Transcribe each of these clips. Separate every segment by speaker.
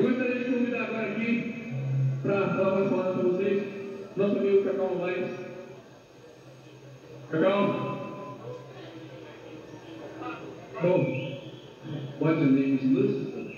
Speaker 1: Eu gostaria de convidar agora aqui para falar mais palavras para vocês, nosso amigo Cacau Novaes. Cacau? Bom, what's your name is Lucifer?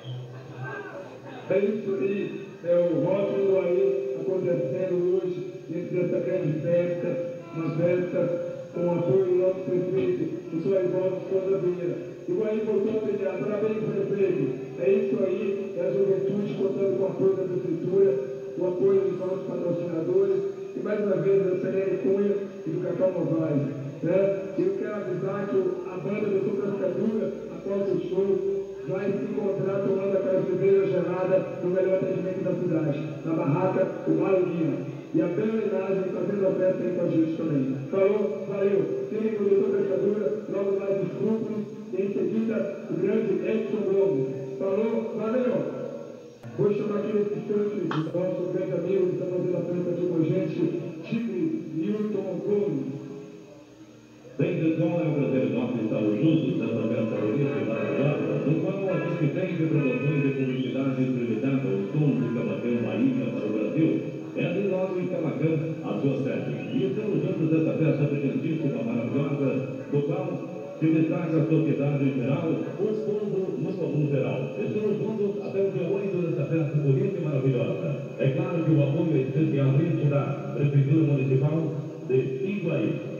Speaker 1: É isso aí, é o rótulo aí acontecendo hoje, dentro dessa grande festa, uma festa com o apoio do nosso prefeito, o senhor Ivaldo Souza Vieira. E o aí voltou a pedir, parabéns, prefeito. É isso aí, é a juventude contando com o apoio da prefeitura, o apoio dos nossos patrocinadores, e mais uma vez da Selene Cunha e do Cacau Novaes. Né? Eu quero avisar que a banda do Dupla Cascadura, após o show, vai se encontrar tomando aquela cerveja gelada no melhor atendimento da cidade, na barraca do Maluquinha. E a Bela Linagem fazendo a festa aí com a gente também. Falou, valeu. Fiquem com o Doutor Pescadura, logo mais os grupos, e em seguida o grande Edson Gomes. Falou, valeu. Vou chamar aqui nesse instante o nosso grande amigo que está fazendo a festa aqui com a gente, Tigre Newton Gomes.
Speaker 2: Bem, pessoal, é um prazer enorme estarmos juntos nessa festa bonita e maravilhosa, no qual a gente tem de promoções e publicidade limitada ao som de Camaquã, Bahia para o Brasil. É ali logo em Camaquã, a sua sede. E estamos juntos nessa festa brilhantíssima, maravilhosa, no qual se destaca a sociedade em geral, o povo no comum geral. Estamos juntos até o dia 8 dessa festa bonita e maravilhosa. É claro que o apoio é especialmente da Prefeitura Municipal de Iguaí.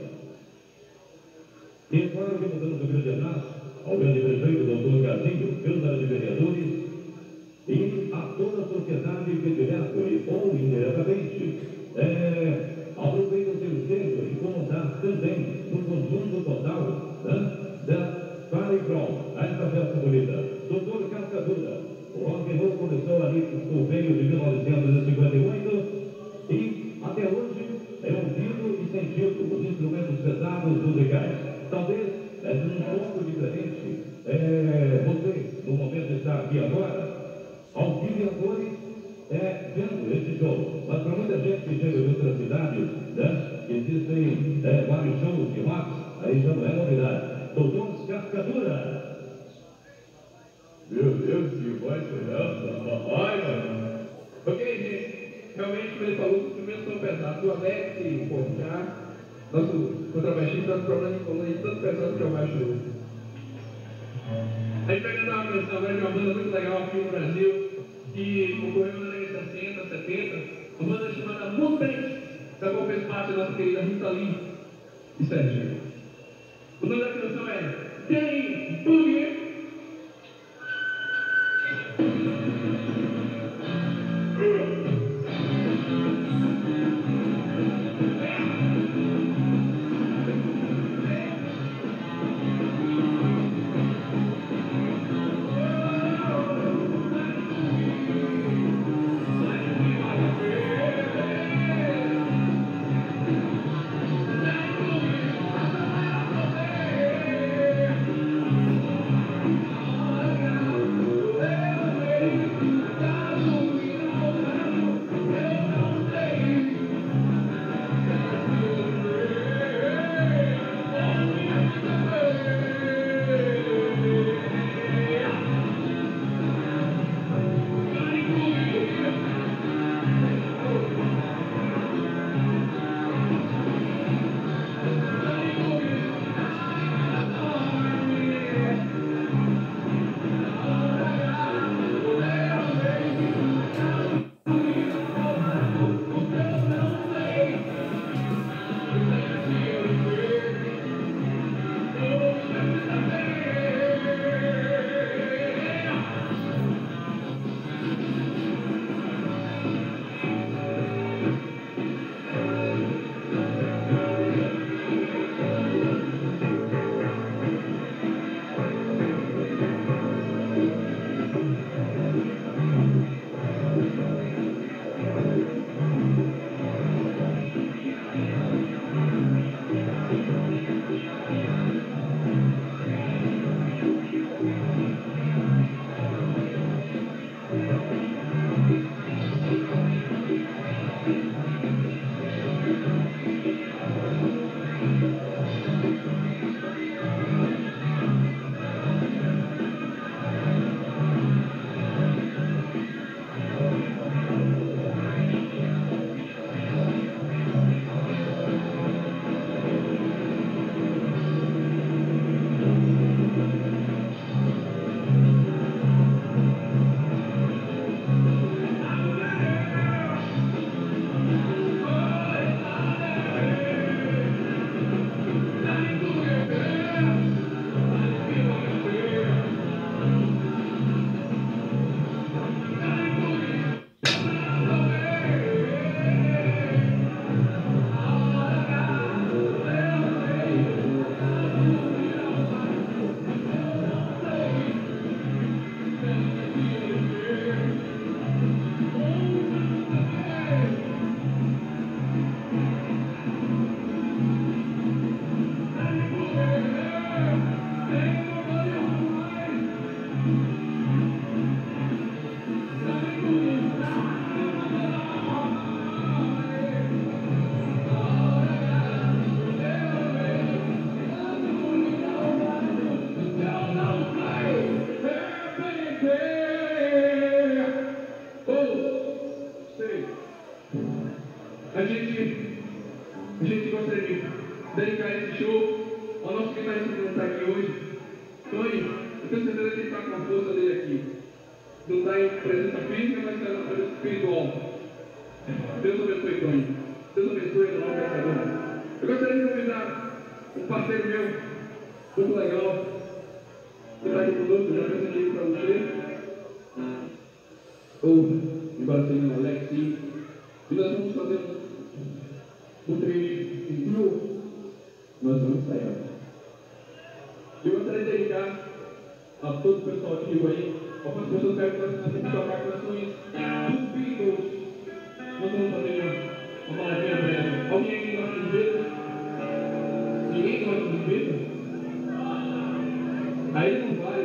Speaker 2: E é claro que mandamos um grande abraço ao grande prefeito, doutor Casinho, Câmara de Vereadores, e a toda a sociedade que direto ou indiretamente aproveita o seu tempo e contar também no conjunto total para e prol a essa festa bonita. Doutor Cascadura, o rock and roll começou ali por meio de 1958 e até hoje é ouvido e sentido os instrumentos pesados musicais. Talvez de um pouco diferente, você, no momento, está aqui agora, ao vivo e a cores, vendo esse show. Mas para muita gente que chega de outras cidades, existem vários shows de rock, aí já não é novidade. Doutor Cascadura.
Speaker 1: Meu Deus, que voz foi essa? Ai, mano. Ok, gente, realmente, como ele falou, os instrumentos são pesados. O Alex e o Porcar, nosso contrabaixista, está com problema de coluna tanto pesado que é o baixo dele. A gente vai cantar uma canção agora de uma banda muito legal aqui no Brasil, que ocorreu na década de 60, 70, uma banda chamada Montanha, da qual fez parte da nossa querida Rita Lee e Sérgio. O nome da canção é Day Boogie. A gente gostaria de dedicar esse show ao nosso guitarrista que não está aqui hoje. Tony, eu tenho certeza que ele está com a força dele aqui. Não está em presença física, mas está na presença espiritual. Deus abençoe, Tony. Deus abençoe no nome dessa dona. Eu gostaria de convidar um parceiro meu, muito legal, que está aqui conosco, já apresentei para você. Embora seja o Alex, sim. E nós vamos fazer um treino em duo. Nós vamos sair. Eu gostaria de dedicar a todo o pessoal ativo aí, algumas pessoas querem que nós temos que tocar canções dos Beatles. Nós vamos fazer uma maravilha breve. Alguém aqui gosta dos Beatles? Ninguém gosta dos Beatles? Aí não vai.